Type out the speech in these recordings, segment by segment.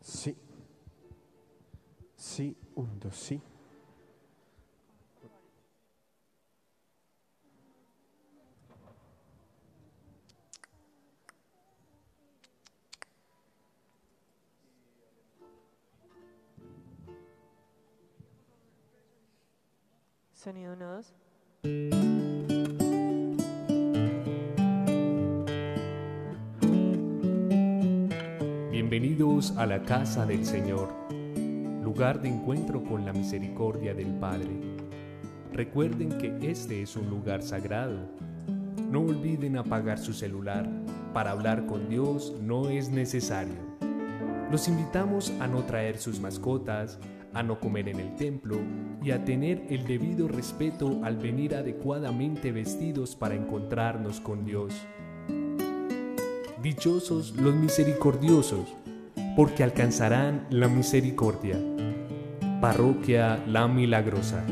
Sí. Sí, un, dos, sí. Sonido 1, 2. Bienvenidos a la casa del Señor, lugar de encuentro con la misericordia del Padre. Recuerden que este es un lugar sagrado. No olviden apagar su celular. Para hablar con Dios no es necesario. Los invitamos a no traer sus mascotas, a no comer en el templo y a tener el debido respeto al venir adecuadamente vestidos para encontrarnos con Dios. Dichosos los misericordiosos, porque alcanzarán la misericordia. Parroquia La Milagrosa.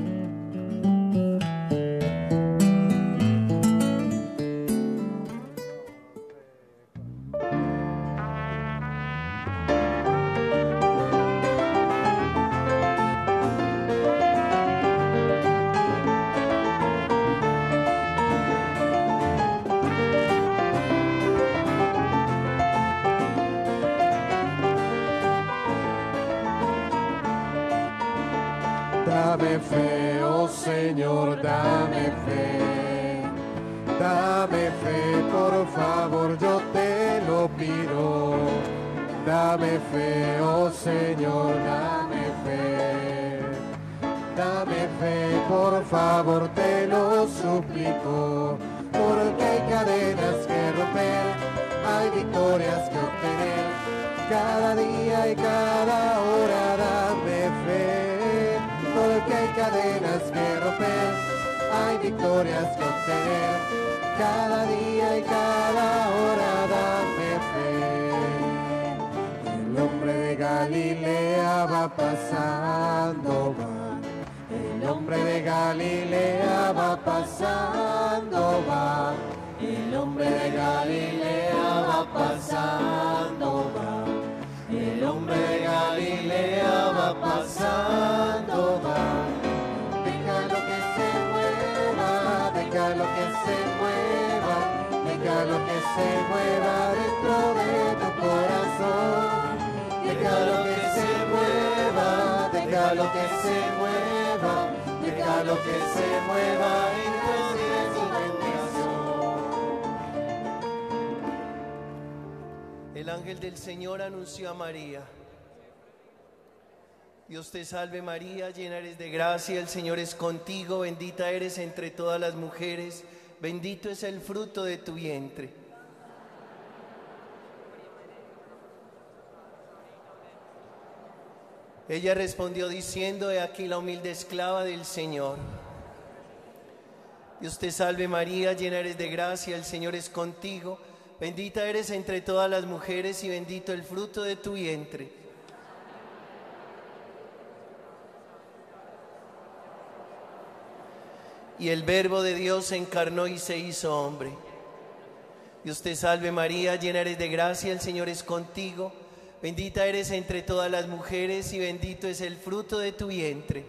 Dame fe, oh Señor, dame fe. Dame fe, por favor, yo te lo pido. Dame fe, oh Señor, dame fe. Dame fe, por favor, te lo suplico. Porque hay cadenas que romper, hay victorias que obtener. Cada día y cada hora dame fe. Porque hay cadenas que romper, hay victorias que obtener. Cada día y cada hora dame fe. El hombre de Galilea va pasando, va. El hombre de Galilea va pasando, va. El hombre de Galilea va pasando, va. El hombre de Galilea va pasando, va. Déjalo que se mueva, déjalo que se mueva, déjalo que se mueva dentro de tu corazón. Déjalo que se mueva, déjalo que se mueva, déjalo que se mueva en tu bendición. El ángel del Señor anunció a María: Dios te salve María, llena eres de gracia, el Señor es contigo, bendita eres entre todas las mujeres, bendito es el fruto de tu vientre. Ella respondió diciendo: he aquí la humilde esclava del Señor. Dios te salve María, llena eres de gracia, el Señor es contigo, bendita eres entre todas las mujeres y bendito el fruto de tu vientre. Y el Verbo de Dios se encarnó y se hizo hombre. Dios te salve María, llena eres de gracia, el Señor es contigo, bendita eres entre todas las mujeres y bendito es el fruto de tu vientre.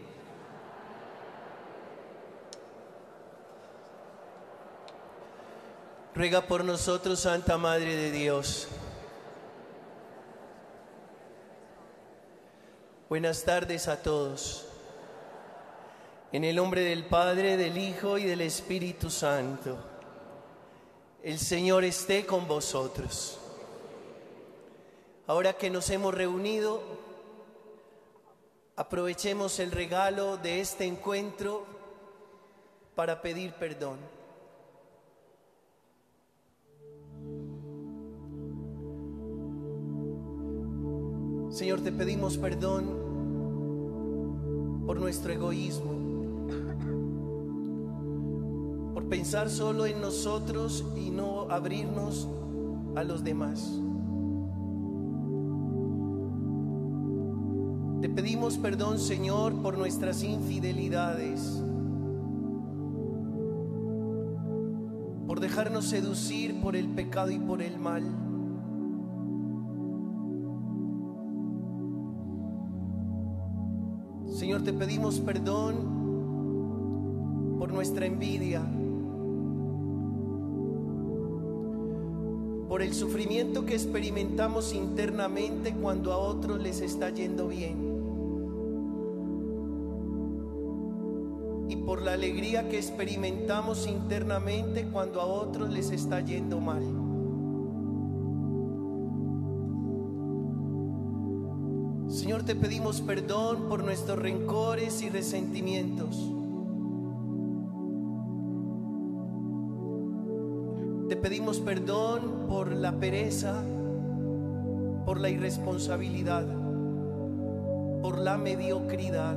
Ruega por nosotros, Santa Madre de Dios. Buenas tardes a todos. En el nombre del Padre, del Hijo y del Espíritu Santo. El Señor esté con vosotros. Ahora que nos hemos reunido, aprovechemos el regalo de este encuentro para pedir perdón. Señor, te pedimos perdón por nuestro egoísmo, por pensar solo en nosotros y no abrirnos a los demás. Te pedimos perdón, Señor, por nuestras infidelidades, por dejarnos seducir por el pecado y por el mal. Señor, te pedimos perdón por nuestra envidia, por el sufrimiento que experimentamos internamente cuando a otros les está yendo bien, y por la alegría que experimentamos internamente cuando a otros les está yendo mal. Señor, te pedimos perdón por nuestros rencores y resentimientos. Te pedimos perdón por la pereza, por la irresponsabilidad, por la mediocridad.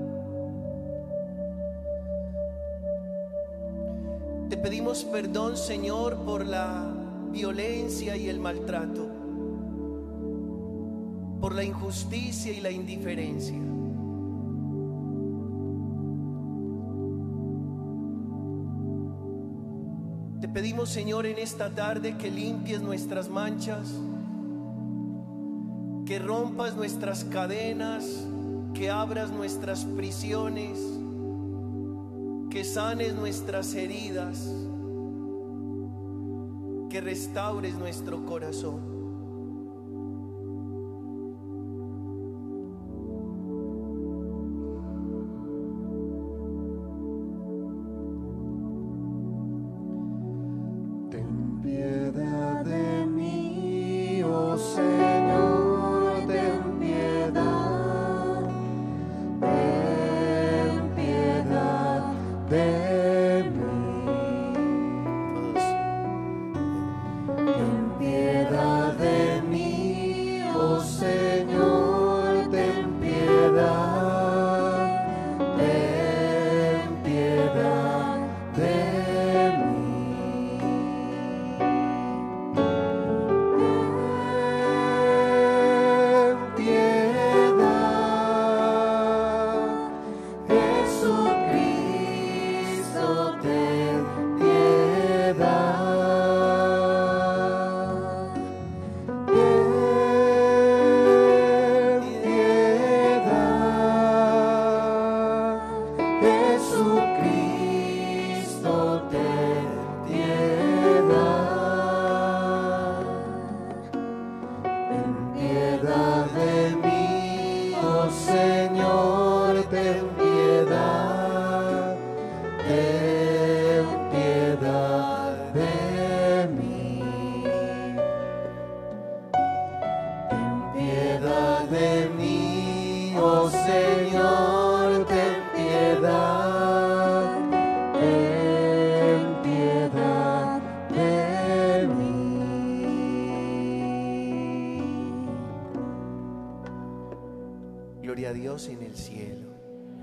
Te pedimos perdón, Señor, por la violencia y el maltrato, por la injusticia y la indiferencia. Te pedimos, Señor, en esta tarde que limpies nuestras manchas, que rompas nuestras cadenas, que abras nuestras prisiones, que sanes nuestras heridas, que restaures nuestro corazón. Gloria a Dios en el cielo.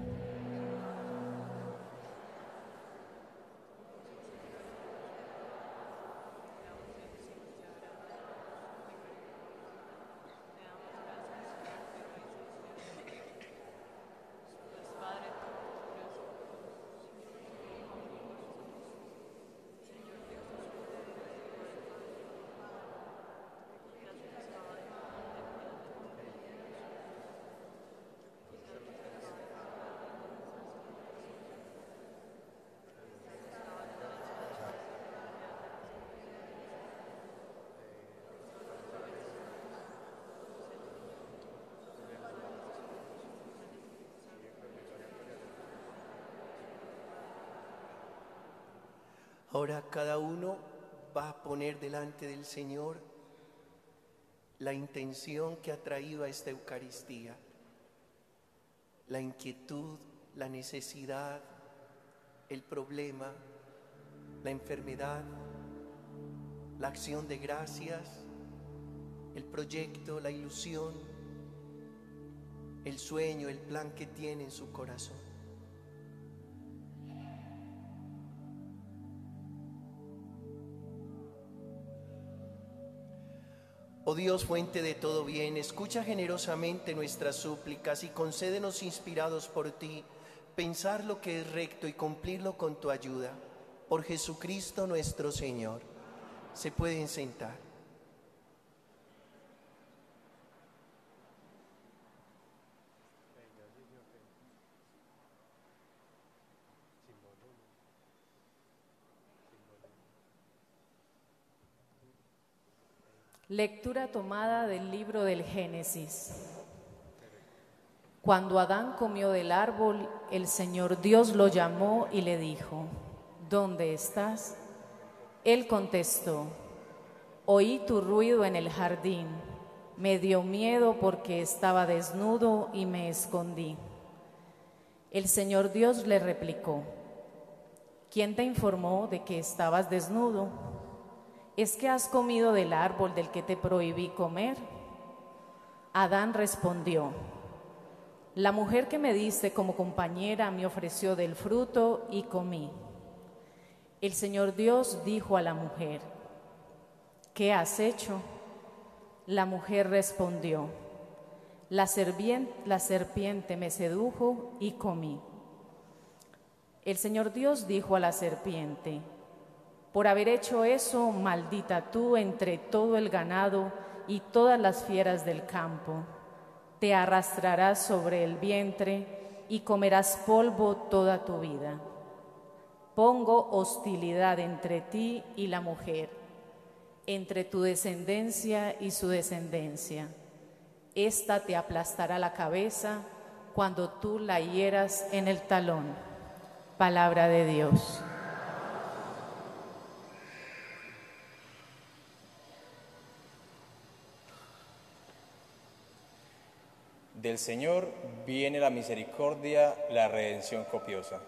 Ahora cada uno va a poner delante del Señor la intención que ha traído a esta Eucaristía, la inquietud, la necesidad, el problema, la enfermedad, la acción de gracias, el proyecto, la ilusión, el sueño, el plan que tiene en su corazón. Oh Dios, fuente de todo bien, escucha generosamente nuestras súplicas y concédenos, inspirados por ti, pensar lo que es recto y cumplirlo con tu ayuda. Por Jesucristo nuestro Señor. Se pueden sentar. Lectura tomada del libro del Génesis. Cuando Adán comió del árbol, el Señor Dios lo llamó y le dijo: ¿Dónde estás? Él contestó: oí tu ruido en el jardín. Me dio miedo porque estaba desnudo y me escondí. El Señor Dios le replicó: ¿quién te informó de que estabas desnudo? ¿Es que has comido del árbol del que te prohibí comer? Adán respondió: la mujer que me diste como compañera me ofreció del fruto y comí. El Señor Dios dijo a la mujer: ¿qué has hecho? La mujer respondió: la serpiente me sedujo y comí. El Señor Dios dijo a la serpiente: por haber hecho eso, maldita tú entre todo el ganado y todas las fieras del campo. Te arrastrarás sobre el vientre y comerás polvo toda tu vida. Pongo hostilidad entre ti y la mujer, entre tu descendencia y su descendencia. Esta te aplastará la cabeza cuando tú la hieras en el talón. Palabra de Dios. Del Señor viene la misericordia, la redención copiosa.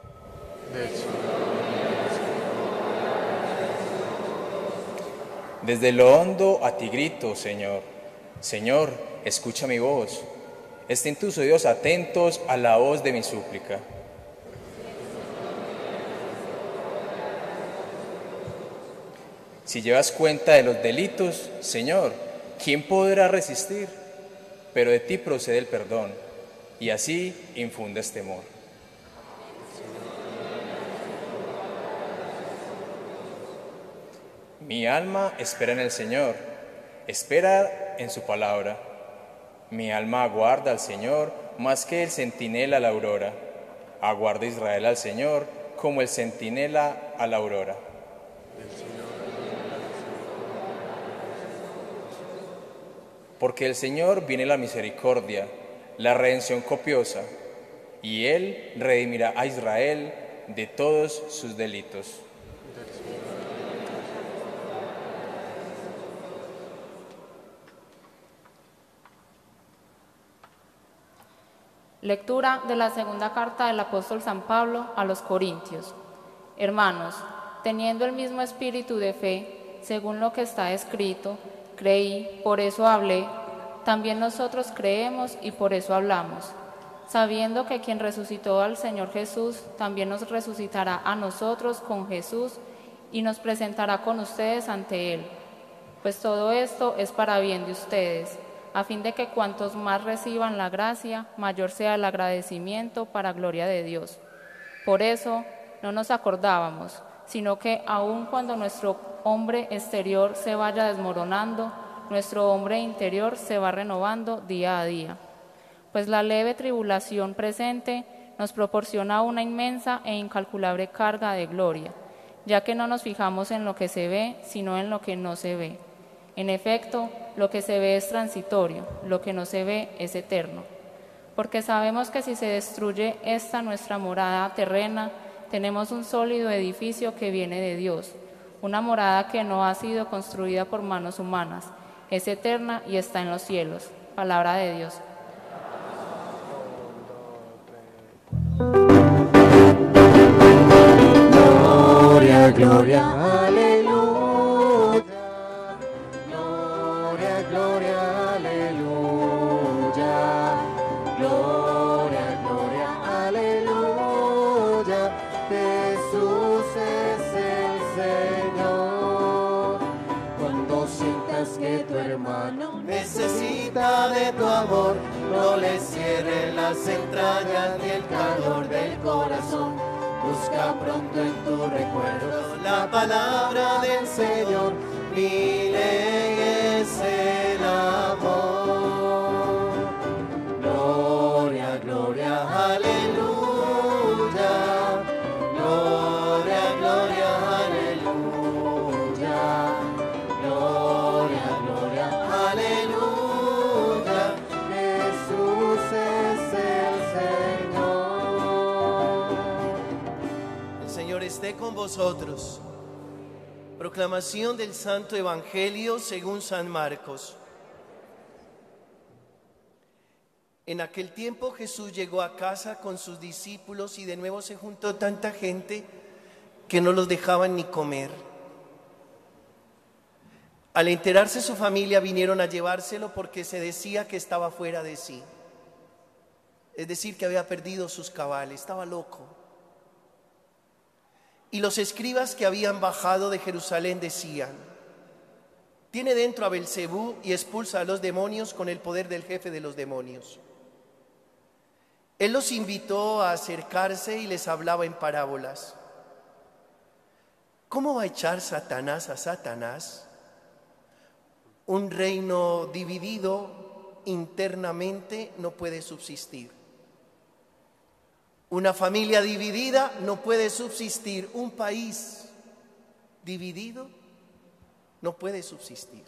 Desde lo hondo a ti grito, Señor. Señor, escucha mi voz. Estén tus oídos atentos a la voz de mi súplica. Si llevas cuenta de los delitos, Señor, ¿quién podrá resistir? Pero de ti procede el perdón, y así infundes temor. Mi alma espera en el Señor, espera en su palabra. Mi alma aguarda al Señor más que el centinela a la aurora. Aguarda Israel al Señor como el centinela a la aurora. Porque el Señor viene la misericordia, la redención copiosa, y Él redimirá a Israel de todos sus delitos. Lectura de la segunda carta del apóstol San Pablo a los Corintios. Hermanos, teniendo el mismo espíritu de fe, según lo que está escrito, creí, por eso hablé, también nosotros creemos y por eso hablamos, sabiendo que quien resucitó al Señor Jesús, también nos resucitará a nosotros con Jesús y nos presentará con ustedes ante Él. Pues todo esto es para bien de ustedes, a fin de que cuantos más reciban la gracia, mayor sea el agradecimiento para gloria de Dios. Por eso no nos acordábamos, sino que aun cuando nuestro hombre exterior se vaya desmoronando, nuestro hombre interior se va renovando día a día. Pues la leve tribulación presente nos proporciona una inmensa e incalculable carga de gloria, ya que no nos fijamos en lo que se ve, sino en lo que no se ve. En efecto, lo que se ve es transitorio, lo que no se ve es eterno. Porque sabemos que si se destruye esta nuestra morada terrena, tenemos un sólido edificio que viene de Dios, una morada que no ha sido construida por manos humanas, es eterna y está en los cielos. Palabra de Dios. Gloria, gloria, aleluya. Gloria, gloria, aleluya. Gloria, gloria, aleluya. Jesús es el Señor. Cuando sientas que tu hermano Necesita de tu amor, no le cierres las entrañas ni el calor del corazón. Busca pronto en tu recuerdo la palabra del Señor. Mi ley es el amor. Gloria, gloria, aleluya. Gloria, gloria, aleluya. Gloria, gloria, vosotros. Proclamación del Santo Evangelio según San Marcos. En aquel tiempo Jesús llegó a casa con sus discípulos y de nuevo se juntó tanta gente que no los dejaban ni comer. Al enterarse su familia vinieron a llevárselo porque se decía que estaba fuera de sí. Es decir, que había perdido sus cabales, estaba loco. Y los escribas que habían bajado de Jerusalén decían: tiene dentro a Belcebú y expulsa a los demonios con el poder del jefe de los demonios. Él los invitó a acercarse y les hablaba en parábolas. ¿Cómo va a echar Satanás a Satanás? Un reino dividido internamente no puede subsistir. Una familia dividida no puede subsistir. Un país dividido no puede subsistir.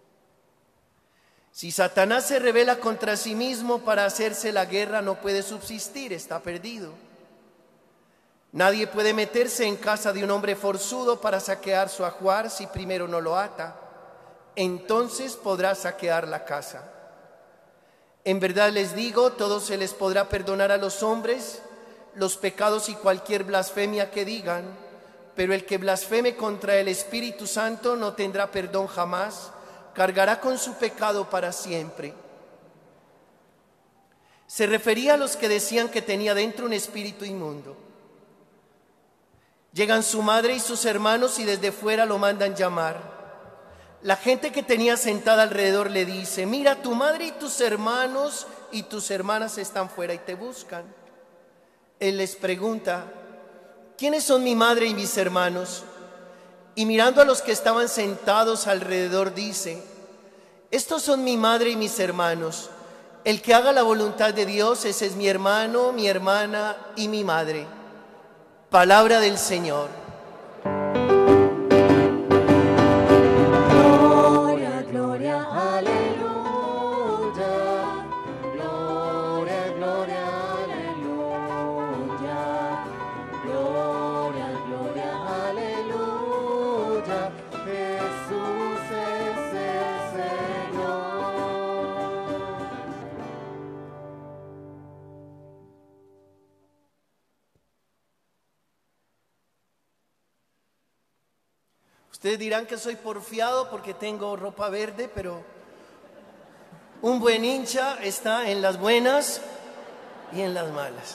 Si Satanás se rebela contra sí mismo para hacerse la guerra, no puede subsistir, está perdido. Nadie puede meterse en casa de un hombre forzudo para saquear su ajuar si primero no lo ata. Entonces podrá saquear la casa. En verdad les digo, todo se les podrá perdonar a los hombres, los pecados y cualquier blasfemia que digan, pero el que blasfeme contra el Espíritu Santo no tendrá perdón jamás, cargará con su pecado para siempre. Se refería a los que decían que tenía dentro un espíritu inmundo. Llegan su madre y sus hermanos y desde fuera lo mandan llamar. La gente que tenía sentada alrededor le dice: mira, tu madre y tus hermanos y tus hermanas están fuera y te buscan. Él les pregunta: ¿quiénes son mi madre y mis hermanos? Y mirando a los que estaban sentados alrededor dice: estos son mi madre y mis hermanos. El que haga la voluntad de Dios, ese es mi hermano, mi hermana y mi madre. Palabra del Señor. Gloria, gloria, aleluya. Gloria, gloria, aleluya. Gloria, gloria, aleluya. Jesús es el Señor. Ustedes dirán que soy porfiado porque tengo ropa verde, pero un buen hincha está en las buenas y en las malas.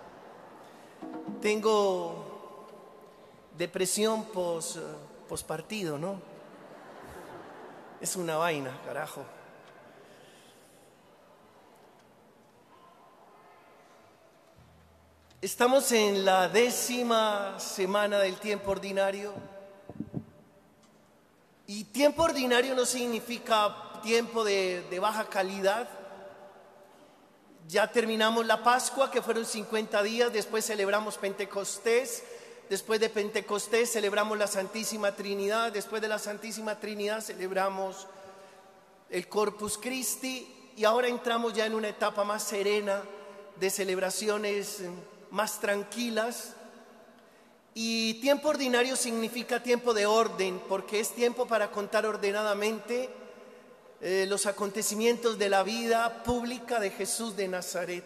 Tengo depresión pospartido, ¿no? Es una vaina, carajo. Estamos en la 10ª semana del tiempo ordinario. Y tiempo ordinario no significa tiempo de baja calidad. Ya terminamos la Pascua, que fueron 50 días, después celebramos Pentecostés, después de Pentecostés celebramos la Santísima Trinidad, después de la Santísima Trinidad celebramos el Corpus Christi y ahora entramos ya en una etapa más serena de celebraciones más tranquilas. Y tiempo ordinario significa tiempo de orden, porque es tiempo para contar ordenadamente los acontecimientos de la vida pública de Jesús de Nazaret.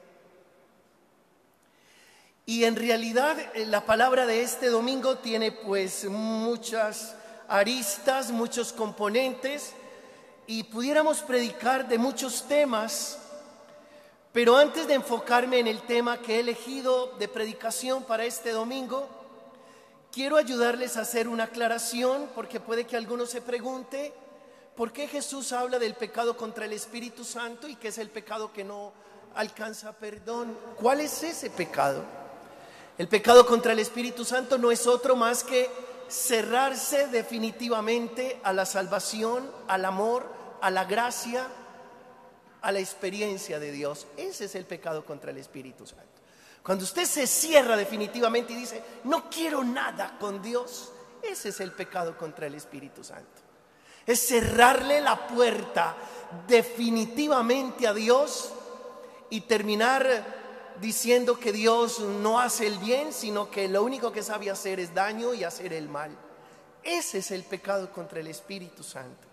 Y en realidad la palabra de este domingo tiene pues muchas aristas, muchos componentes, y pudiéramos predicar de muchos temas. Pero antes de enfocarme en el tema que he elegido de predicación para este domingo, quiero ayudarles a hacer una aclaración, porque puede que alguno se pregunte por qué Jesús habla del pecado contra el Espíritu Santo y que es el pecado que no alcanza perdón. ¿Cuál es ese pecado? El pecado contra el Espíritu Santo no es otro más que cerrarse definitivamente a la salvación, al amor, a la gracia, a la experiencia de Dios. Ese es el pecado contra el Espíritu Santo. Cuando usted se cierra definitivamente y dice: no quiero nada con Dios, ese es el pecado contra el Espíritu Santo. Es cerrarle la puerta definitivamente a Dios y terminar diciendo que Dios no hace el bien, sino que lo único que sabe hacer es daño y hacer el mal. Ese es el pecado contra el Espíritu Santo.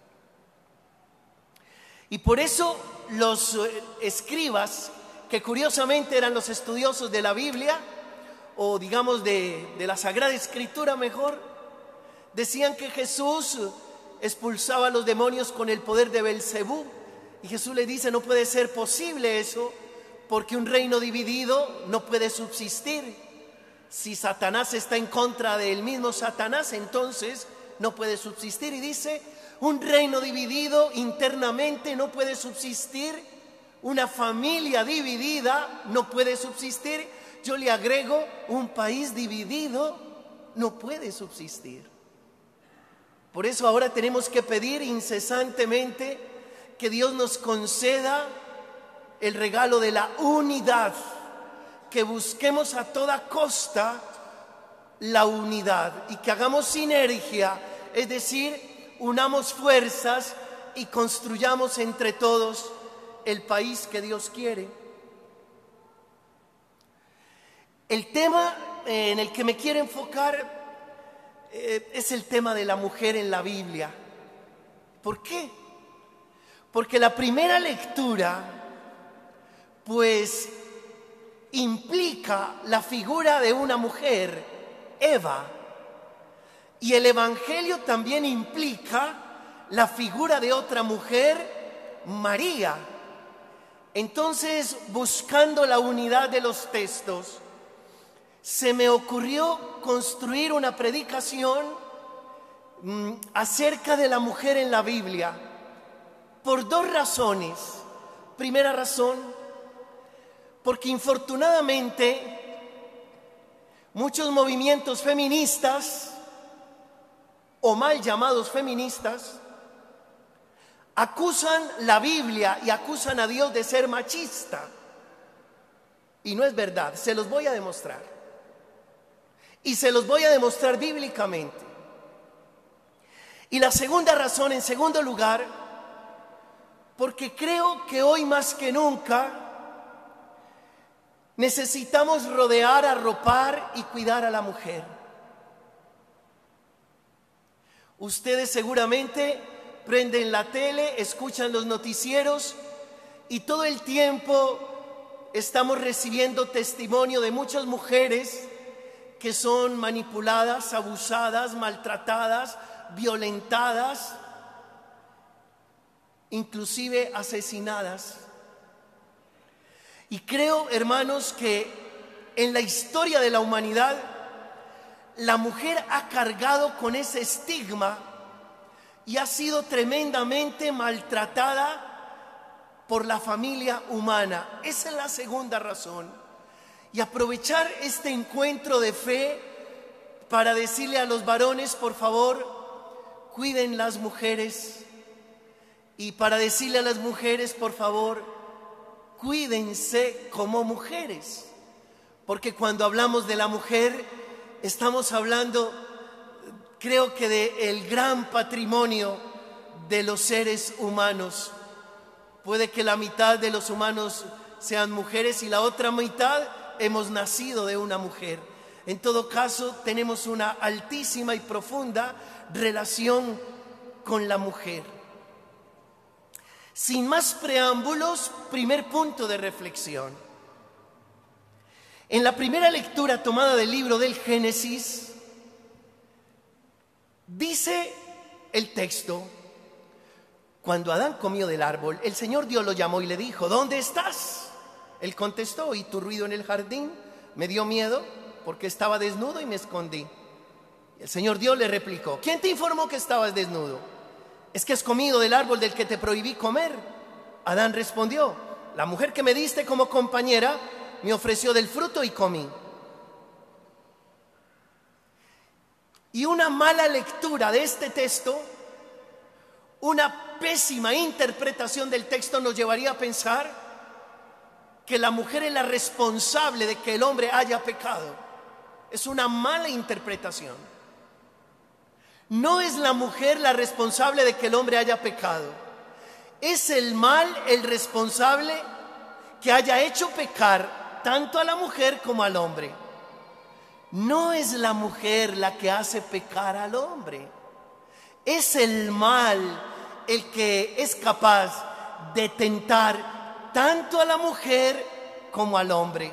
Y por eso los escribas, que curiosamente eran los estudiosos de la Biblia, o digamos de la Sagrada Escritura mejor, decían que Jesús expulsaba a los demonios con el poder de Belcebú. Y Jesús le dice, no puede ser posible eso, porque un reino dividido no puede subsistir. Si Satanás está en contra del mismo Satanás, entonces no puede subsistir. Y dice, un reino dividido internamente no puede subsistir. Una familia dividida no puede subsistir. Yo le agrego, un país dividido no puede subsistir. Por eso ahora tenemos que pedir incesantemente que Dios nos conceda el regalo de la unidad, que busquemos a toda costa la unidad y que hagamos sinergia, es decir, unamos fuerzas y construyamos entre todos el país que Dios quiere. El tema en el que me quiero enfocar es el tema de la mujer en la Biblia. ¿Por qué? Porque la primera lectura pues implica la figura de una mujer, Eva, y el Evangelio también implica la figura de otra mujer, María. Entonces, buscando la unidad de los textos, se me ocurrió construir una predicación acerca de la mujer en la Biblia, por dos razones. Primera razón, porque infortunadamente muchos movimientos feministas o mal llamados feministas acusan la Biblia y acusan a Dios de ser machista. Y no es verdad, se los voy a demostrar. Y se los voy a demostrar bíblicamente. Y la segunda razón, en segundo lugar, porque creo que hoy más que nunca necesitamos rodear, arropar y cuidar a la mujer. Ustedes seguramente prenden la tele, escuchan los noticieros y todo el tiempo estamos recibiendo testimonio de muchas mujeres que son manipuladas, abusadas, maltratadas, violentadas, inclusive asesinadas. Y creo, hermanos, que en la historia de la humanidad, la mujer ha cargado con ese estigma y ha sido tremendamente maltratada por la familia humana. Esa es la segunda razón. Y aprovechar este encuentro de fe para decirle a los varones, por favor, cuiden las mujeres. Y para decirle a las mujeres, por favor, cuídense como mujeres, porque cuando hablamos de la mujer estamos hablando, creo que del gran patrimonio de los seres humanos. Puede que la mitad de los humanos sean mujeres y la otra mitad hemos nacido de una mujer. En todo caso, tenemos una altísima y profunda relación con la mujer. Sin más preámbulos, primer punto de reflexión. En la primera lectura tomada del libro del Génesis, dice el texto, cuando Adán comió del árbol, el Señor Dios lo llamó y le dijo, ¿dónde estás? Él contestó, oí tu ruido en el jardín, me dio miedo porque estaba desnudo y me escondí. El Señor Dios le replicó, ¿quién te informó que estabas desnudo? ¿Es que has comido del árbol del que te prohibí comer? Adán respondió, la mujer que me diste como compañera me ofreció del fruto y comí. Y una mala lectura de este texto, una pésima interpretación del texto nos llevaría a pensar que la mujer es la responsable de que el hombre haya pecado. Es una mala interpretación. No es la mujer la responsable de que el hombre haya pecado. Es el mal el responsable que haya hecho pecar tanto a la mujer como al hombre. No es la mujer la que hace pecar al hombre. Es el mal el que es capaz de tentar tanto a la mujer como al hombre.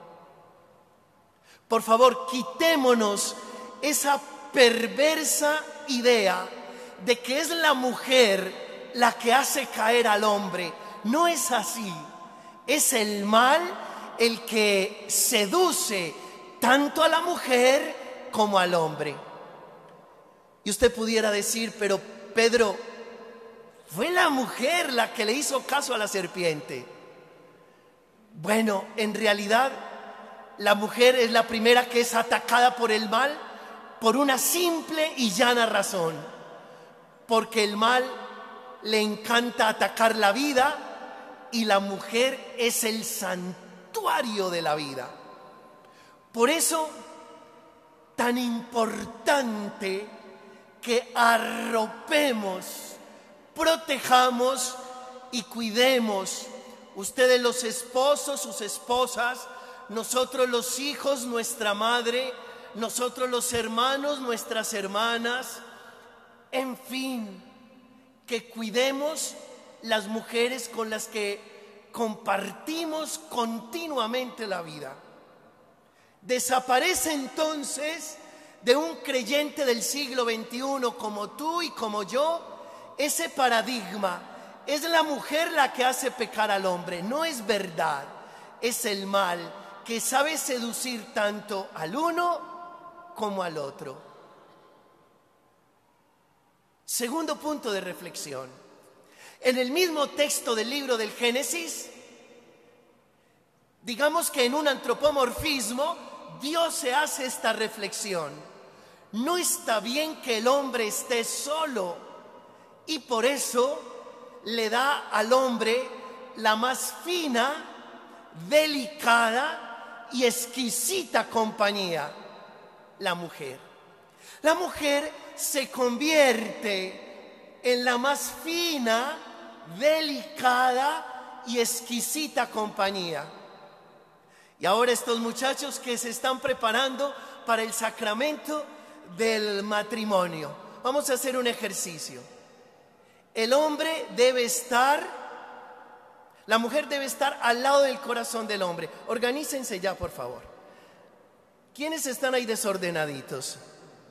Por favor, quitémonos esa perversa idea de que es la mujer la que hace caer al hombre. No es así. Es el mal el que seduce tanto a la mujer como al hombre. Y usted pudiera decir, pero Pedro, fue la mujer la que le hizo caso a la serpiente. Bueno, en realidad la mujer es la primera que es atacada por el mal por una simple y llana razón. Porque el mal le encanta atacar la vida y la mujer es el santuario de la vida. Por eso, tan importante que arropemos, protejamos y cuidemos, ustedes los esposos, sus esposas, nosotros los hijos, nuestra madre, nosotros los hermanos, nuestras hermanas, en fin, que cuidemos las mujeres con las que compartimos continuamente la vida. Desaparece entonces de un creyente del siglo XXI como tú y como yo ese paradigma. Es la mujer la que hace pecar al hombre. No es verdad. Es el mal que sabe seducir tanto al uno como al otro. Segundo punto de reflexión. En el mismo texto del libro del Génesis, digamos que en un antropomorfismo, Dios se hace esta reflexión. No está bien que el hombre esté solo y por eso le da al hombre la más fina, delicada y exquisita compañía, la mujer. La mujer se convierte en la más fina, delicada y exquisita compañía. Y ahora estos muchachos que se están preparando para el sacramento del matrimonio, vamos a hacer un ejercicio. El hombre debe estar, la mujer debe estar al lado del corazón del hombre. Organícense ya, por favor. ¿Quiénes están ahí desordenaditos?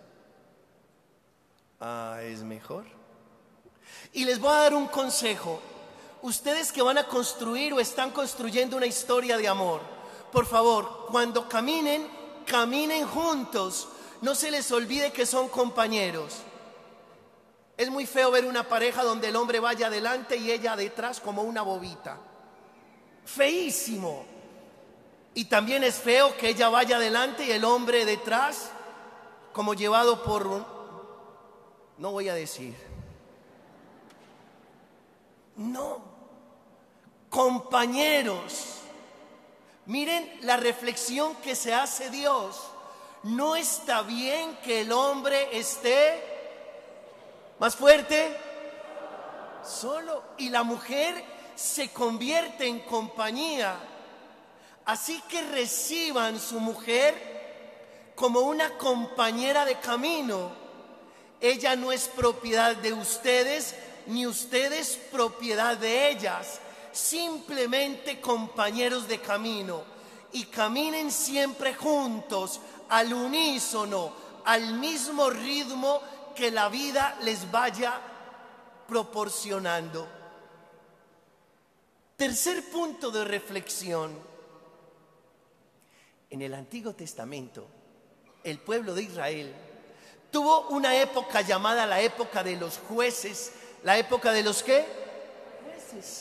Es mejor. Y les voy a dar un consejo. Ustedes que van a construir o están construyendo una historia de amor, por favor, cuando caminen, caminen juntos. No se les olvide que son compañeros. Es muy feo ver una pareja donde el hombre vaya adelante y ella detrás como una bobita. Feísimo. Y también es feo que ella vaya adelante y el hombre detrás como llevado por no voy a decir. No. Compañeros. Miren la reflexión que se hace Dios. No está bien que el hombre esté más fuerte, solo, y la mujer se convierte en compañía. Así que reciban su mujer como una compañera de camino. Ella no es propiedad de ustedes, ni ustedes propiedad de ellas. Simplemente compañeros de camino, y caminen siempre juntos, al unísono, al mismo ritmo que la vida les vaya proporcionando. Tercer punto de reflexión. En el Antiguo Testamento, el pueblo de Israel tuvo una época llamada la época de los jueces. ¿La época de los qué? Jueces.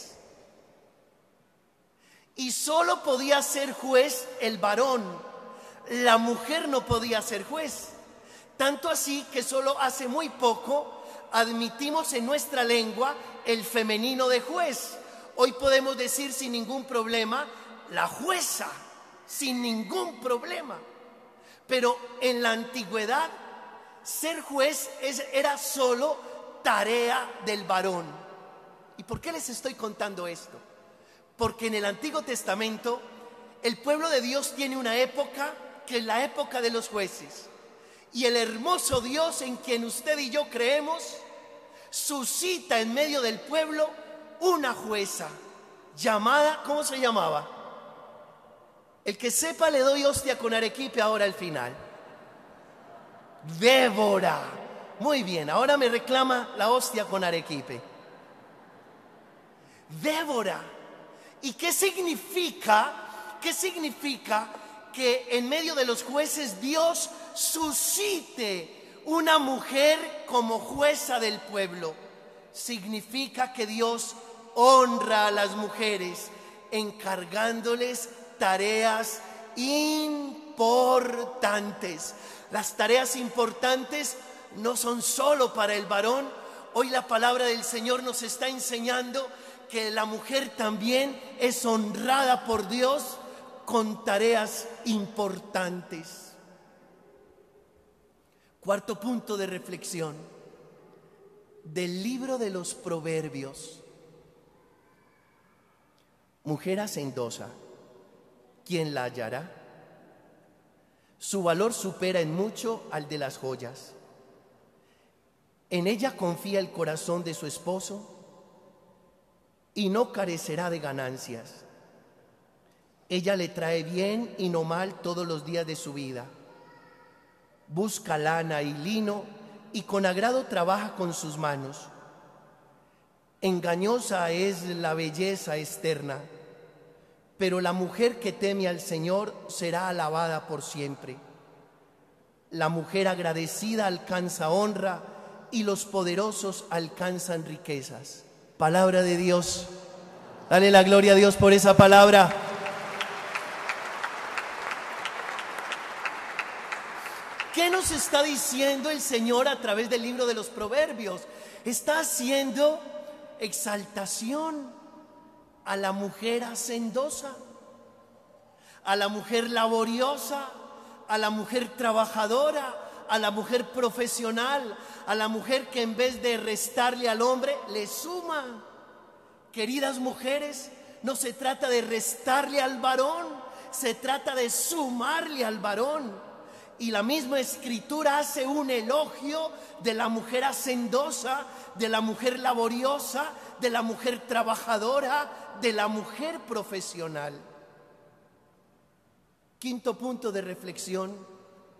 Y solo podía ser juez el varón. La mujer no podía ser juez. Tanto así que solo hace muy poco admitimos en nuestra lengua el femenino de juez. Hoy podemos decir sin ningún problema la jueza, sin ningún problema. Pero en la antigüedad ser juez era solo tarea del varón. ¿Y por qué les estoy contando esto? Porque en el Antiguo Testamento el pueblo de Dios tiene una época que es la época de los jueces. Y el hermoso Dios en quien usted y yo creemos suscita en medio del pueblo una jueza llamada, ¿cómo se llamaba? El que sepa le doy hostia con arequipe ahora al final. Débora. Muy bien, ahora me reclama la hostia con arequipe. Débora. ¿Y qué significa? ¿Qué significa que en medio de los jueces Dios suscite una mujer como jueza del pueblo? Significa que Dios honra a las mujeres encargándoles tareas importantes. Las tareas importantes no son solo para el varón. Hoy la palabra del Señor nos está enseñando que la mujer también es honrada por Dios con tareas importantes. Cuarto punto de reflexión del libro de los Proverbios. Mujer hacendosa, ¿quién la hallará? Su valor supera en mucho al de las joyas. En ella confía el corazón de su esposo y no carecerá de ganancias. Ella le trae bien y no mal todos los días de su vida. Busca lana y lino y con agrado trabaja con sus manos. Engañosa es la belleza externa, pero la mujer que teme al Señor será alabada por siempre. La mujer agradecida alcanza honra y los poderosos alcanzan riquezas. Palabra de Dios. Dale la gloria a Dios por esa palabra. ¿Qué nos está diciendo el Señor a través del libro de los Proverbios? Está haciendo exaltación a la mujer hacendosa, a la mujer laboriosa, a la mujer trabajadora, a la mujer profesional, a la mujer que en vez de restarle al hombre, le suma. Queridas mujeres, no se trata de restarle al varón, se trata de sumarle al varón. Y la misma Escritura hace un elogio de la mujer hacendosa, de la mujer laboriosa, de la mujer trabajadora, de la mujer profesional. Quinto punto de reflexión.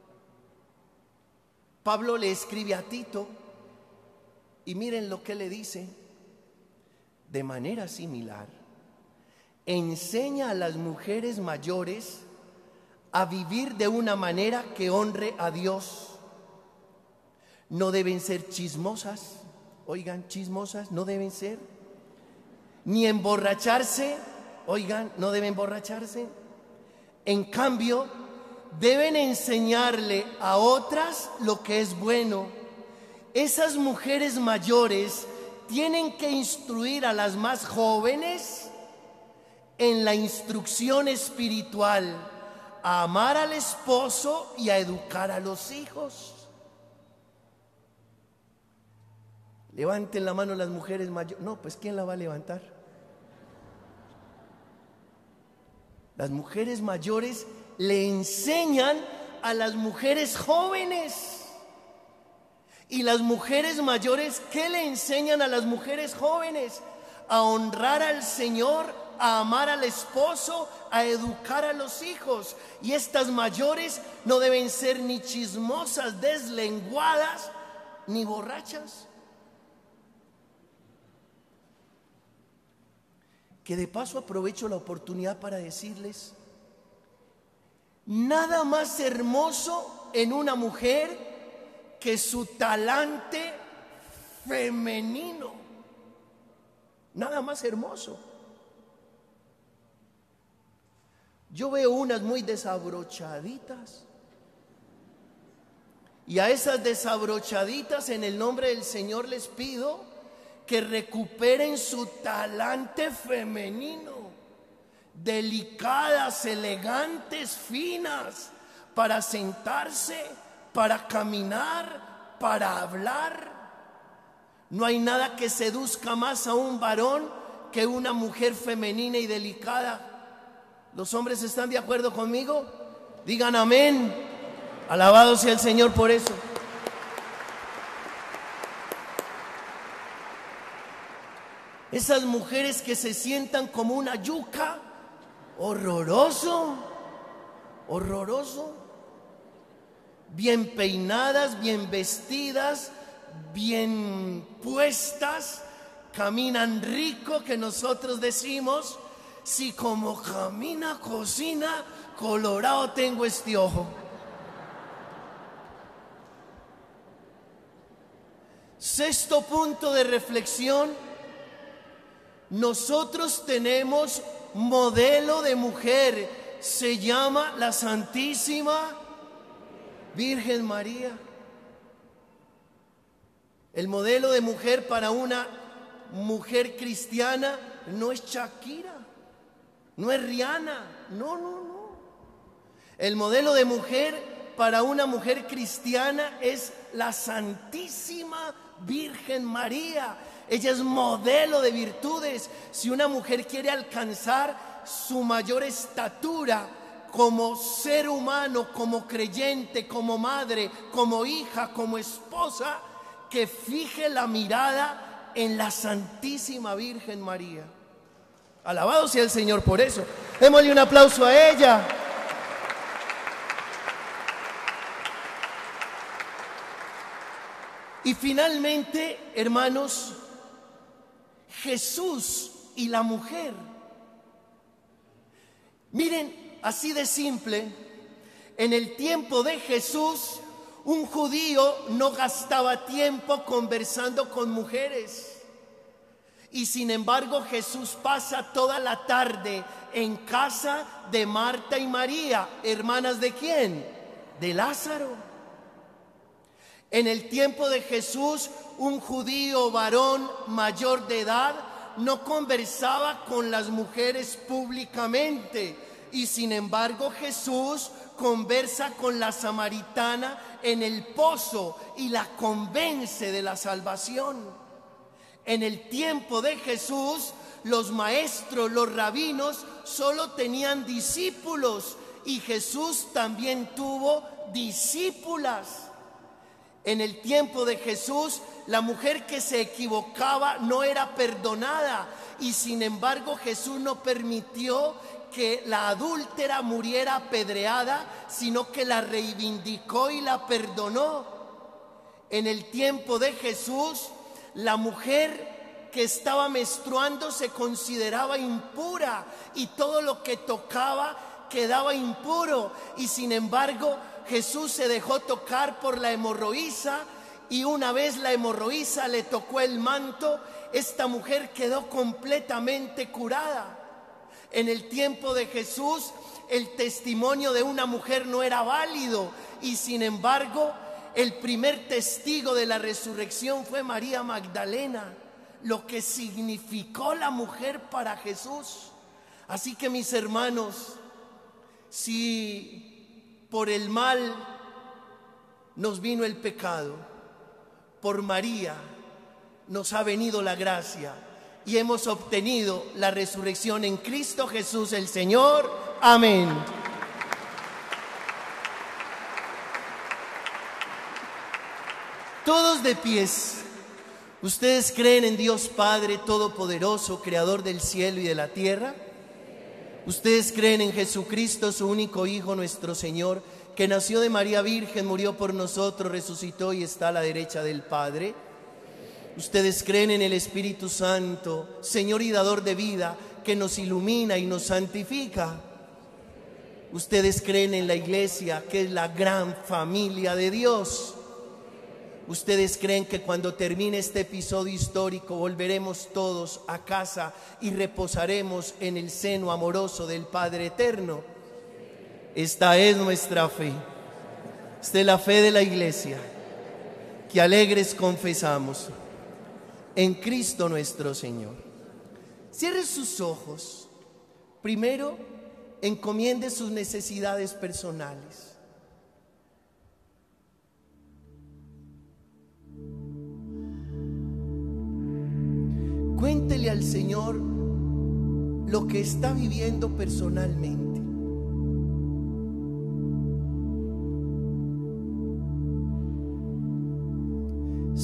Pablo le escribe a Tito y miren lo que le dice. De manera similar, enseña a las mujeres mayores a vivir de una manera que honre a Dios. No deben ser chismosas, oigan, chismosas no deben ser, ni emborracharse, oigan, no deben emborracharse. En cambio, deben enseñarle a otras lo que es bueno. Esas mujeres mayores tienen que instruir a las más jóvenes en la instrucción espiritual, a amar al esposo y a educar a los hijos. Levanten la mano las mujeres mayores. No, pues ¿quién la va a levantar? Las mujeres mayores le enseñan a las mujeres jóvenes. Y las mujeres mayores, ¿qué le enseñan a las mujeres jóvenes? A honrar al Señor, a amar al esposo, a educar a los hijos. Y estas mayores no deben ser ni chismosas, deslenguadas, ni borrachas. Que de paso aprovecho la oportunidad para decirles, nada más hermoso en una mujer que su talante femenino. Nada más hermoso. Yo veo unas muy desabrochaditas. Y a esas desabrochaditas, en el nombre del Señor, les pido que recuperen su talante femenino. Delicadas, elegantes, finas, para sentarse, para caminar, para hablar. No hay nada que seduzca más a un varón que una mujer femenina y delicada. ¿Los hombres están de acuerdo conmigo? Digan amén. Alabado sea el Señor por eso. Esas mujeres que se sientan como una yuca, horroroso, horroroso. Bien peinadas, bien vestidas, bien puestas, caminan rico, que nosotros decimos, si como camina, cocina, colorado tengo este ojo. Sexto punto de reflexión: nosotros tenemos modelo de mujer, se llama la Santísima Virgen María. El modelo de mujer para una mujer cristiana no es Shakira, no es Rihanna, no. El modelo de mujer para una mujer cristiana es la Santísima Virgen María. Ella es modelo de virtudes. Si una mujer quiere alcanzar su mayor estatura como ser humano, como creyente, como madre, como hija, como esposa, que fije la mirada en la Santísima Virgen María. Alabado sea el Señor por eso. Démosle un aplauso a ella. Y finalmente, hermanos, Jesús y la mujer. Miren, así de simple, en el tiempo de Jesús, un judío no gastaba tiempo conversando con mujeres. Y sin embargo, Jesús pasa toda la tarde en casa de Marta y María, hermanas ¿de quién? De Lázaro. En el tiempo de Jesús, un judío varón mayor de edad no conversaba con las mujeres públicamente, y sin embargo Jesús conversa con la samaritana en el pozo y la convence de la salvación. En el tiempo de Jesús, los maestros, los rabinos solo tenían discípulos, y Jesús también tuvo discípulas. En el tiempo de Jesús, la mujer que se equivocaba no era perdonada, y sin embargo Jesús no permitió que la adúltera muriera apedreada, sino que la reivindicó y la perdonó. En el tiempo de Jesús, la mujer que estaba menstruando se consideraba impura, y todo lo que tocaba quedaba impuro, y sin embargo Jesús se dejó tocar por la hemorroísa, y una vez la hemorroísa le tocó el manto, esta mujer quedó completamente curada. En el tiempo de Jesús, el testimonio de una mujer no era válido, y sin embargo el primer testigo de la resurrección fue María Magdalena, lo que significó la mujer para Jesús. Así que, mis hermanos, si por el mal nos vino el pecado, por María nos ha venido la gracia, y hemos obtenido la resurrección en Cristo Jesús el Señor. Amén. Todos de pies. ¿Ustedes creen en Dios Padre Todopoderoso, Creador del cielo y de la tierra? ¿Ustedes creen en Jesucristo, su único Hijo, nuestro Señor, que nació de María Virgen, murió por nosotros, resucitó y está a la derecha del Padre? ¿Ustedes creen en el Espíritu Santo, Señor y dador de vida, que nos ilumina y nos santifica? ¿Ustedes creen en la Iglesia, que es la gran familia de Dios? ¿Ustedes creen que cuando termine este episodio histórico volveremos todos a casa y reposaremos en el seno amoroso del Padre Eterno? Esta es nuestra fe. Esta es la fe de la Iglesia, que alegres confesamos en Cristo nuestro Señor. Cierre sus ojos. Primero, encomiende sus necesidades personales. Cuéntele al Señor lo que está viviendo personalmente.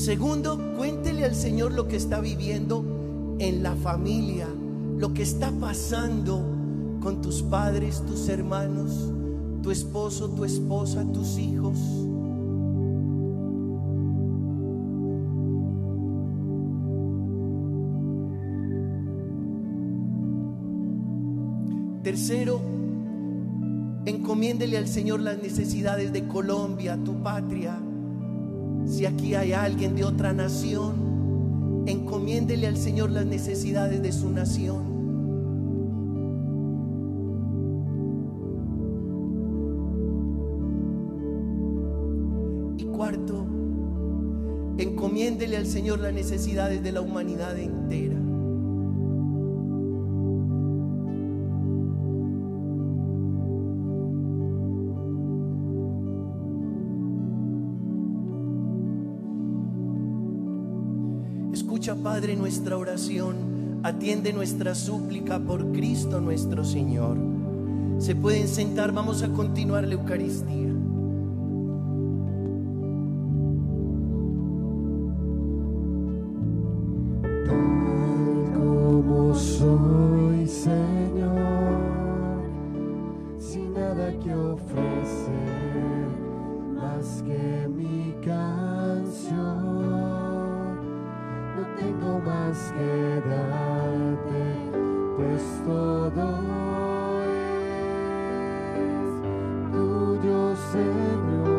Segundo, cuéntele al Señor lo que está viviendo en la familia, lo que está pasando con tus padres, tus hermanos, tu esposo, tu esposa, tus hijos. Tercero, encomiéndele al Señor las necesidades de Colombia, tu patria. Si aquí hay alguien de otra nación, encomiéndele al Señor las necesidades de su nación. Y cuarto, encomiéndele al Señor las necesidades de la humanidad entera. Escucha, Padre, nuestra oración, atiende nuestra súplica por Cristo nuestro Señor. Se pueden sentar, vamos a continuar la Eucaristía. Tal como soy, Señor, sin nada que ofrecer más que mi canción. No tengo más que darte, pues todo es tuyo, Señor.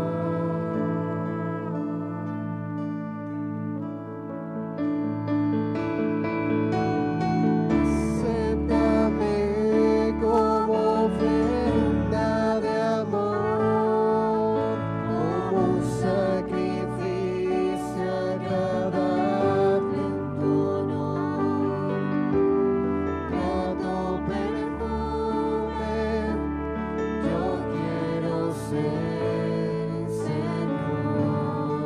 Acéptame como ofrenda de amor, como un sacrificio agradable en tu honor. Grato perfume, yo quiero ser, Señor.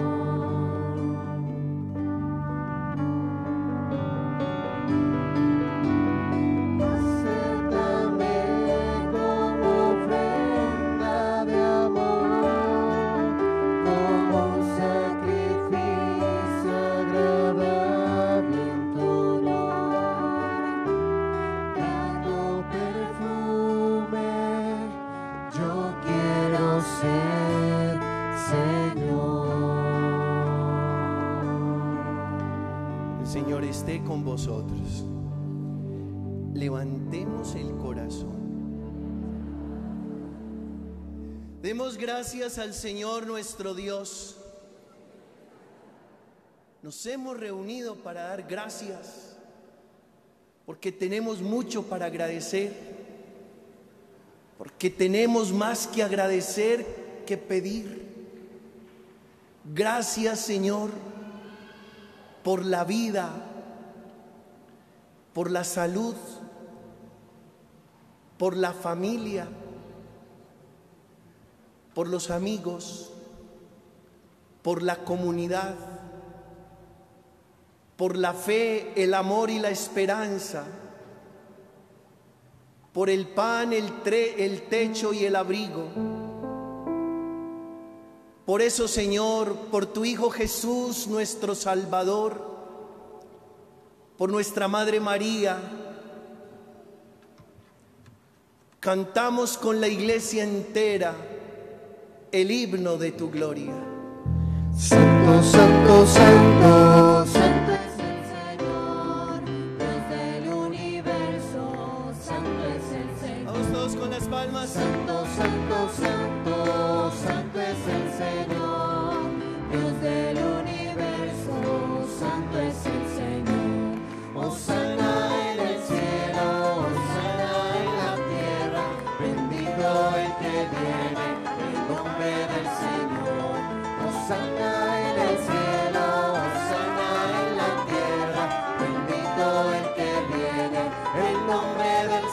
Acéptame como ofrenda de amor, como un sacrificio agradable en tu honor. Grato perfume, yo quiero ser, Señor. El Señor esté con vosotros. Levantemos el corazón. Demos gracias al Señor nuestro Dios. Nos hemos reunido para dar gracias, porque tenemos mucho para agradecer, porque tenemos más que agradecer que pedir. Gracias, Señor, por la vida, por la salud, por la familia, por los amigos, por la comunidad, por la fe, el amor y la esperanza, por el pan, el techo y el abrigo. Por eso, Señor, por tu Hijo Jesús, nuestro Salvador, por nuestra Madre María, cantamos con la iglesia entera el himno de tu gloria. Santo, santo, santo, santo es el Señor, Dios del universo. Santo es el Señor. Vamos todos con las palmas. Santo, santo, santo, santo es el Señor, Dios del universo. Santo es el Señor. Hosana en el cielo, hosana en la tierra. Bendito el que viene en nombre del Señor. Hosana en el cielo, hosana en la tierra. Bendito el que viene en nombre del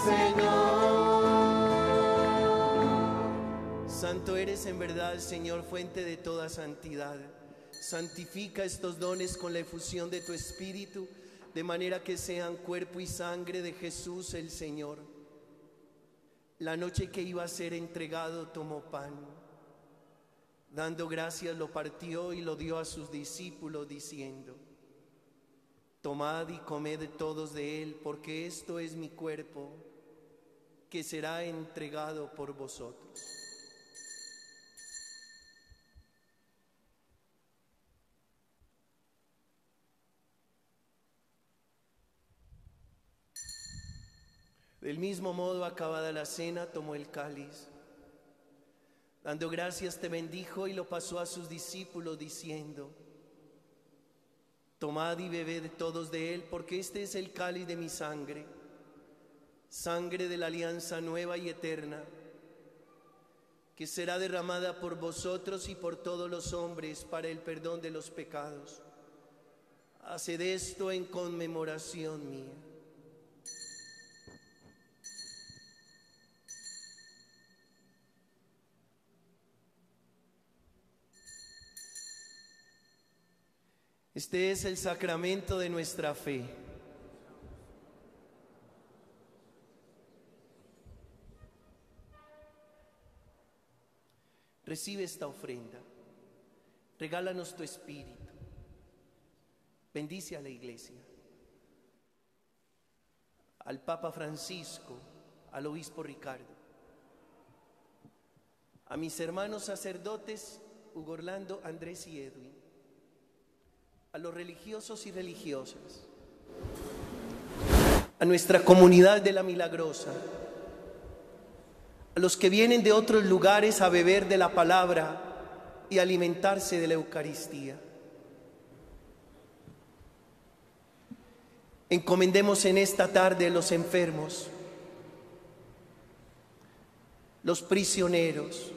Señor. Santo eres en verdad, Señor, fuente de toda santidad. Santifica estos dones con la efusión de tu Espíritu, de manera que sean cuerpo y sangre de Jesús el Señor. La noche que iba a ser entregado tomó pan Dando gracias lo partió y lo dio a sus discípulos diciendo: tomad y comed todos de él, porque esto es mi cuerpo, que será entregado por vosotros. Del mismo modo, acabada la cena, tomó el cáliz. Dando gracias, te bendijo y lo pasó a sus discípulos diciendo: tomad y bebed todos de él, porque este es el cáliz de mi sangre, sangre de la alianza nueva y eterna, que será derramada por vosotros y por todos los hombres para el perdón de los pecados. Haced esto en conmemoración mía. Este es el sacramento de nuestra fe. Recibe esta ofrenda. Regálanos tu espíritu. Bendice a la Iglesia, al Papa Francisco, al Obispo Ricardo, a mis hermanos sacerdotes Hugo Orlando, Andrés y Edwin, a los religiosos y religiosas, a nuestra comunidad de la Milagrosa, a los que vienen de otros lugares a beber de la palabra y alimentarse de la Eucaristía. Encomendemos en esta tarde los enfermos, los prisioneros,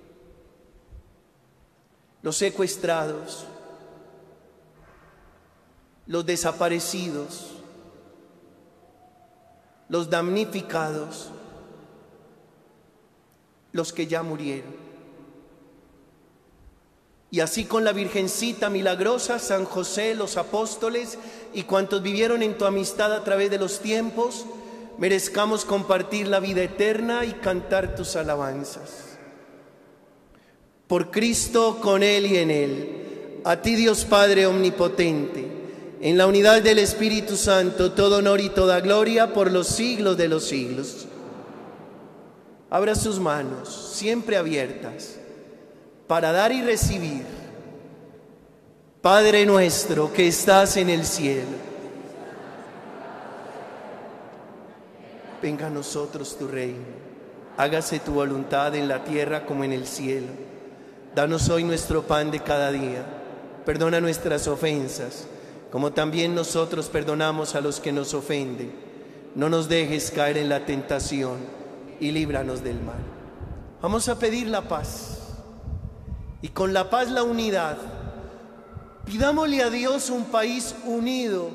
los secuestrados, los desaparecidos, los damnificados, los que ya murieron. Y así con la Virgencita Milagrosa, San José, los apóstoles y cuantos vivieron en tu amistad a través de los tiempos, merezcamos compartir la vida eterna y cantar tus alabanzas. Por Cristo, con Él y en Él, a ti Dios Padre omnipotente, en la unidad del Espíritu Santo, todo honor y toda gloria por los siglos de los siglos. Abra sus manos, siempre abiertas, para dar y recibir. Padre nuestro que estás en el cielo, venga a nosotros tu reino, hágase tu voluntad en la tierra como en el cielo. Danos hoy nuestro pan de cada día, perdona nuestras ofensas, como también nosotros perdonamos a los que nos ofenden. No nos dejes caer en la tentación y líbranos del mal. Vamos a pedir la paz, y con la paz la unidad. Pidámosle a Dios un país unido,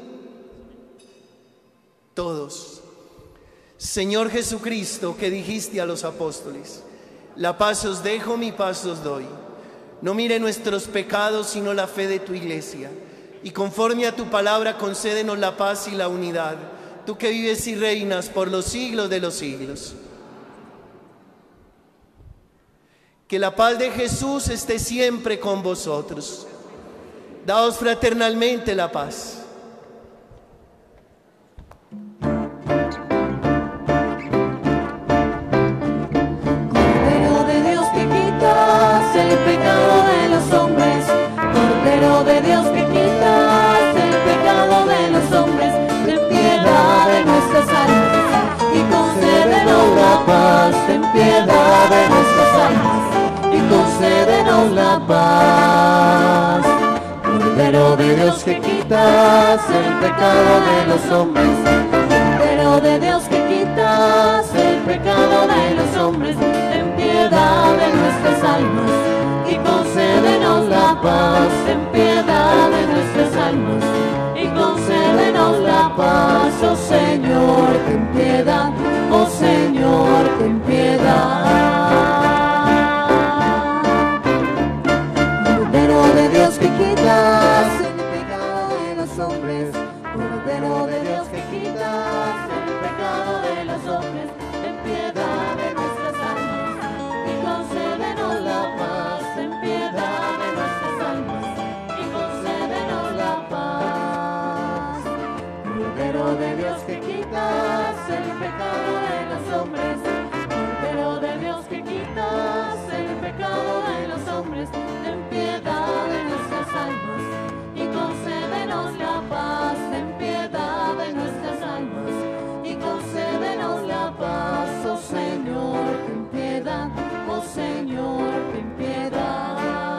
todos. Señor Jesucristo, que dijiste a los apóstoles: la paz os dejo, mi paz os doy. No mire nuestros pecados, sino la fe de tu Iglesia. Y conforme a tu palabra, concédenos la paz y la unidad, tú que vives y reinas por los siglos de los siglos. Que la paz de Jesús esté siempre con vosotros. Daos fraternalmente la paz. Cordero de Dios que quitas el pecado de los hombres, Cordero de Dios que quitas el pecado de los hombres, ten piedad de nuestras almas y concédenos la paz, ten piedad de nuestras almas y concédenos la paz. Cordero de Dios que quitas el pecado de los hombres, Cordero de Dios que quitas el pecado de los hombres, ten piedad de nuestras almas y concédenos la paz, ten piedad de nuestras almas y concédenos la paz. Oh Señor, ten piedad, oh Señor, ten piedad. Cordero de Dios que quitas el pecado de los hombres, Cordero de Dios que quitas el pecado de los hombres, ten piedad de nuestras almas y concédenos la paz, ten piedad Dios que quitas el pecado de los hombres, Cordero de Dios que quitas el pecado de los hombres, ten piedad de nuestras almas y concédenos la paz, ten piedad de nuestras almas y concédenos la paz, oh Señor, ten piedad, oh Señor, ten piedad.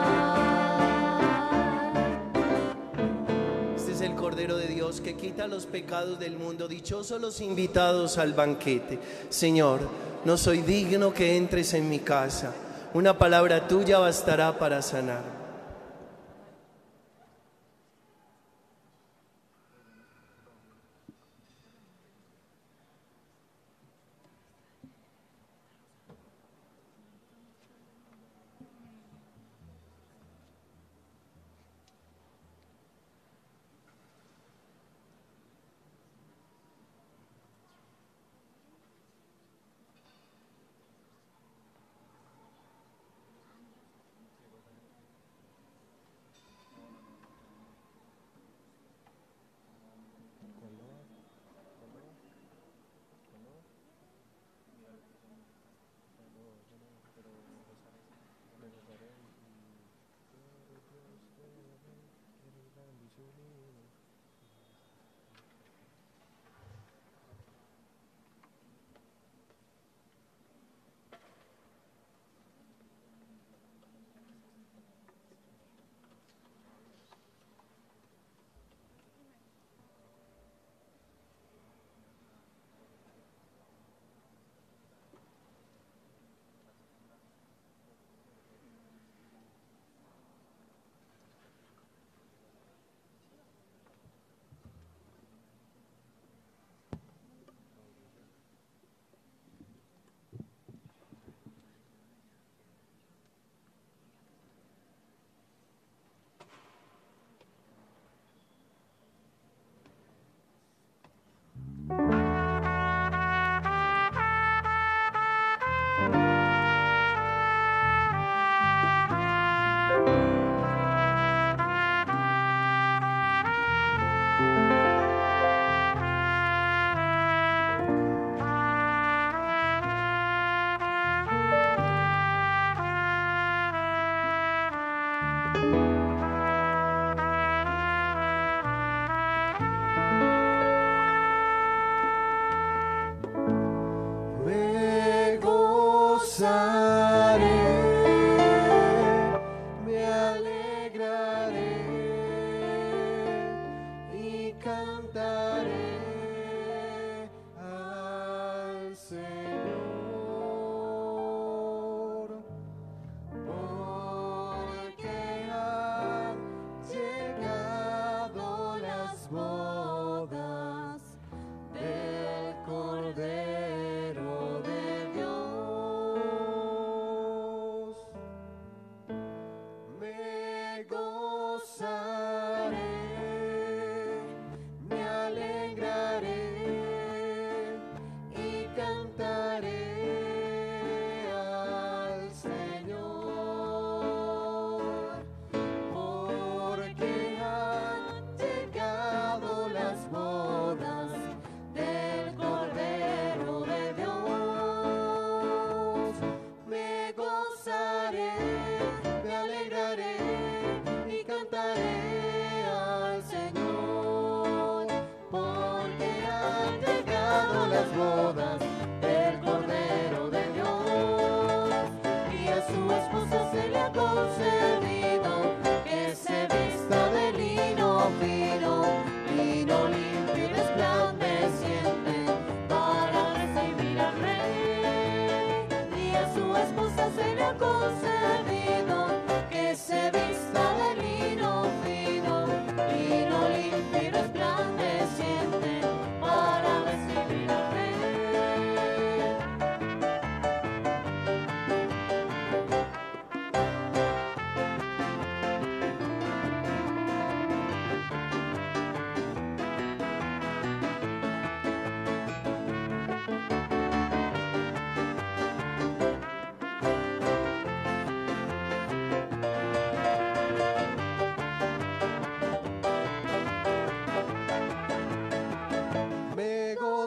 Este es el Cordero de Dios que quita los pecados del mundo. Dichosos los invitados al banquete. Señor, no soy digno que entres en mi casa. Una palabra tuya bastará para sanar.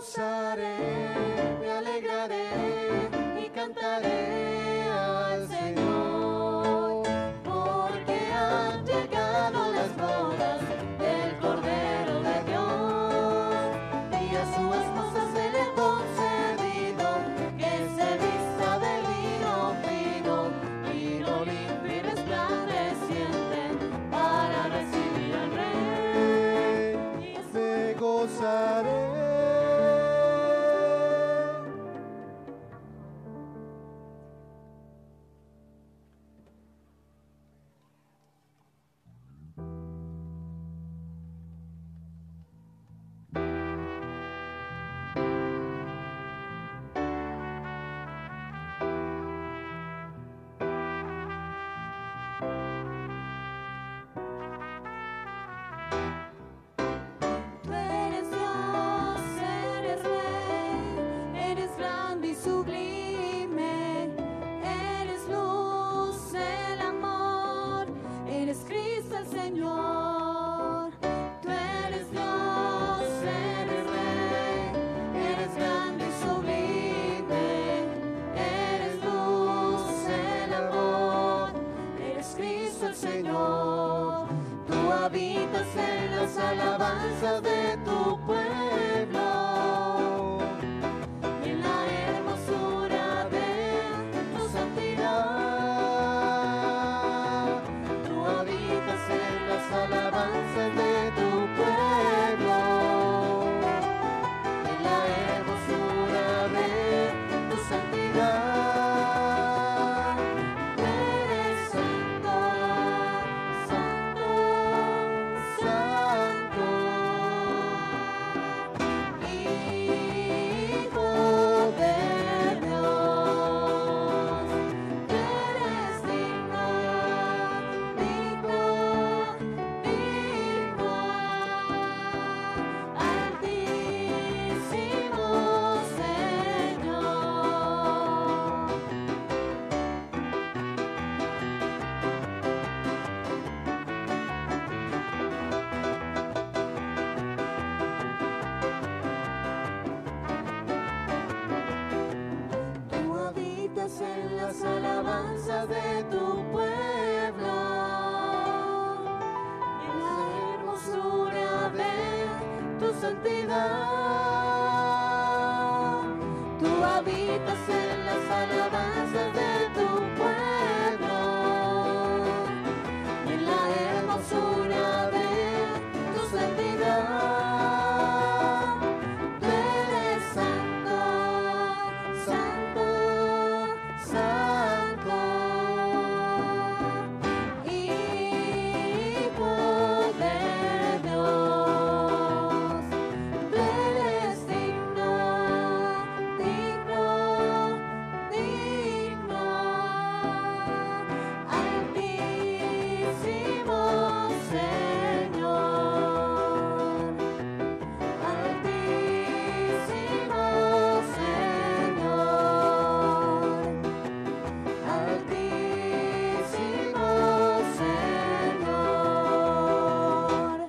gozaré, me alegraré y cantaré al Señor, porque han llegado las bodas del Cordero de Dios, y a su esposa se le ha concedido que se vista de lino fino, lino limpio y resplandeciente, para recibir al Rey, y me gozaré. Tú eres Dios, eres Rey, eres grande y sublime, eres luz, el amor, eres Cristo el Señor. Tú eres Dios, eres Rey, eres grande y sublime, eres luz, el amor, eres Cristo el Señor. Tú habitas en las alabanzas de tu pueblo, y en la hermosura de tu santidad. Tú habitas en las alabanzas de tu pueblo, y en la hermosura de tu santidad. Tú eres santo, santo, santo, Hijo de Dios. Tú eres digno, digno, digno, Altísimo Señor. Tú habitas en las alabanzas de tu pueblo, en la hermosura de tu santidad. Tú habitas en las alabanzas de tu pueblo, en la hermosura de tu santidad. Tú eres santo, santo, santo, Hijo de Dios. Tú eres digno, digno, digno, Altísimo Señor. Altísimo Señor. Altísimo Señor.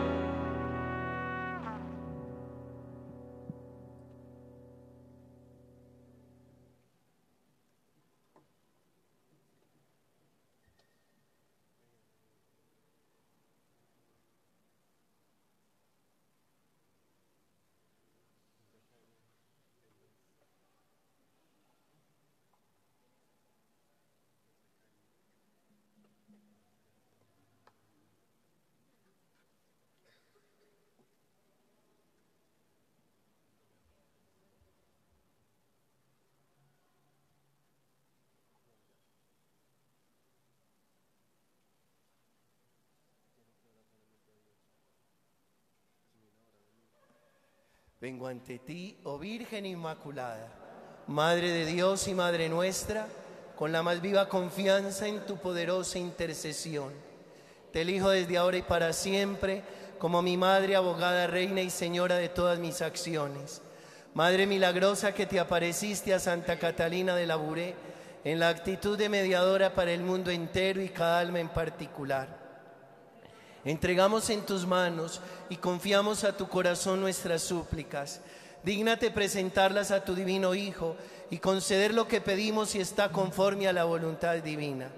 Vengo ante ti, oh Virgen Inmaculada, Madre de Dios y Madre nuestra, con la más viva confianza en tu poderosa intercesión. Te elijo desde ahora y para siempre como mi Madre, abogada, Reina y Señora de todas mis acciones. Madre milagrosa que te apareciste a Santa Catalina de Labouré en la actitud de mediadora para el mundo entero y cada alma en particular. Entregamos en tus manos y confiamos a tu corazón nuestras súplicas. dígnate presentarlas a tu divino Hijo y conceder lo que pedimos si está conforme a la voluntad divina.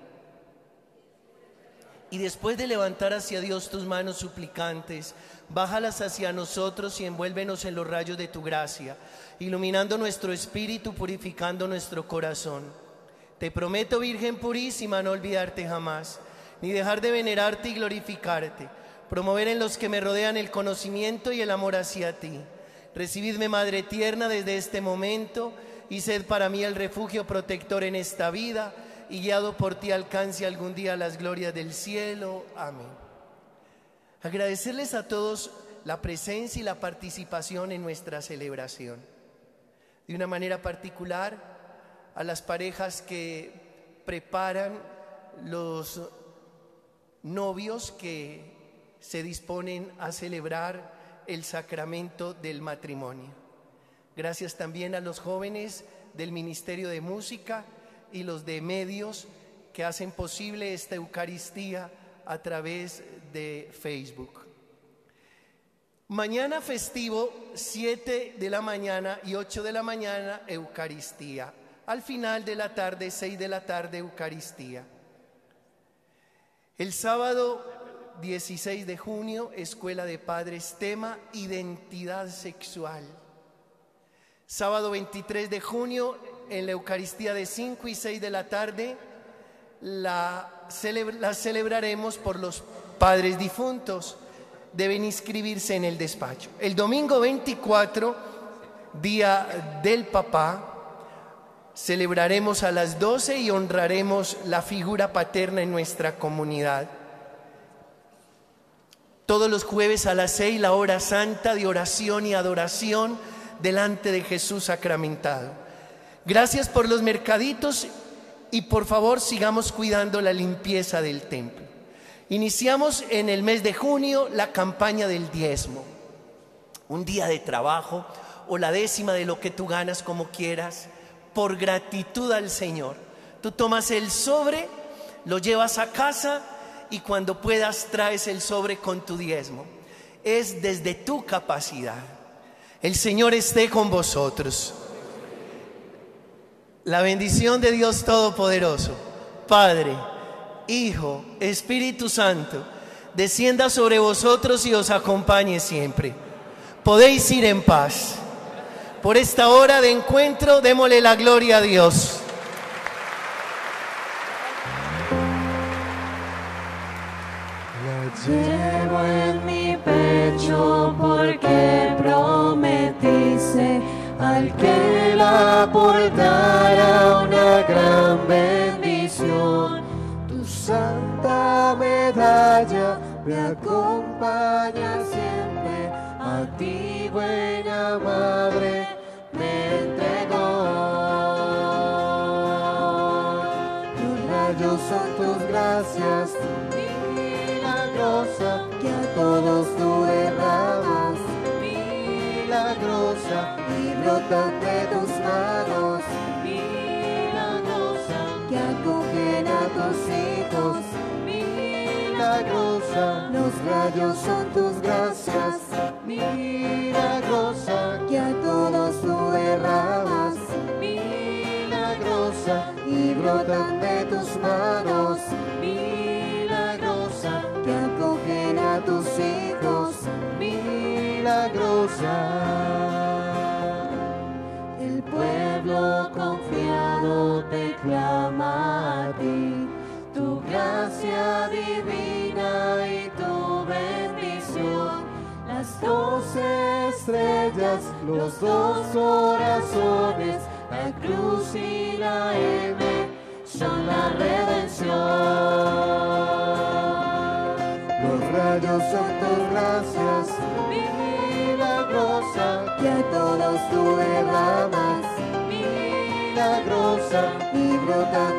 Y después de levantar hacia Dios tus manos suplicantes, bájalas hacia nosotros y envuélvenos en los rayos de tu gracia, iluminando nuestro espíritu, purificando nuestro corazón. Te prometo, Virgen purísima, no olvidarte jamás, ni dejar de venerarte y glorificarte, promover en los que me rodean el conocimiento y el amor hacia ti. Recibidme, Madre tierna, desde este momento, y sed para mí el refugio protector en esta vida, y guiado por ti alcance algún día las glorias del cielo. Amén. Agradecerles a todos la presencia y la participación en nuestra celebración. De una manera particular, a las parejas que preparan los novios que se disponen a celebrar el sacramento del matrimonio. Gracias también a los jóvenes del Ministerio de Música y los de medios que hacen posible esta Eucaristía a través de Facebook. Mañana festivo, 7 de la mañana y 8 de la mañana, Eucaristía. Al final de la tarde, 6 de la tarde, Eucaristía. El sábado 16 de junio, Escuela de Padres, tema Identidad Sexual. Sábado 23 de junio, en la Eucaristía de 5 y 6 de la tarde, la celebraremos por los padres difuntos. Deben inscribirse en el despacho. El domingo 24, Día del Papá, celebraremos a las 12 y honraremos la figura paterna en nuestra comunidad. Todos los jueves a las 6, la hora santa de oración y adoración delante de Jesús sacramentado. Gracias por los mercaditos y por favor sigamos cuidando la limpieza del templo. Iniciamos en el mes de junio la campaña del diezmo. Un día de trabajo o la décima de lo que tú ganas, como quieras, por gratitud al Señor. Tú tomas el sobre, lo llevas a casa y cuando puedas traes el sobre con tu diezmo. Es desde tu capacidad. El Señor esté con vosotros. La bendición de Dios Todopoderoso, Padre, Hijo, Espíritu Santo, descienda sobre vosotros y os acompañe siempre. Podéis ir en paz. Por esta hora de encuentro, démosle la gloria a Dios. La llevo en mi pecho porque prometiste al que la portara una gran bendición. Tu santa medalla me acompaña siempre, a ti, buena madre, me entregó. Tus rayos son tus gracias, milagrosa, que a todos tú derramas, milagrosa, y brotan de tus manos, milagrosa, que acogen a tus hijos, milagrosa, los rayos son tus gracias, milagrosa, que a todos tú derramas, milagrosa, y brotan de tus manos, milagrosa, que acogen a tus hijos, milagrosa. El pueblo confiado te clama a ti, tu gracia divina y tu bendición. Las 12 estrellas, los 2 corazones, la cruz y la M son la redención. Los rayos son tus gracias, milagrosa, que a todos tú derramas, milagrosa, y brotan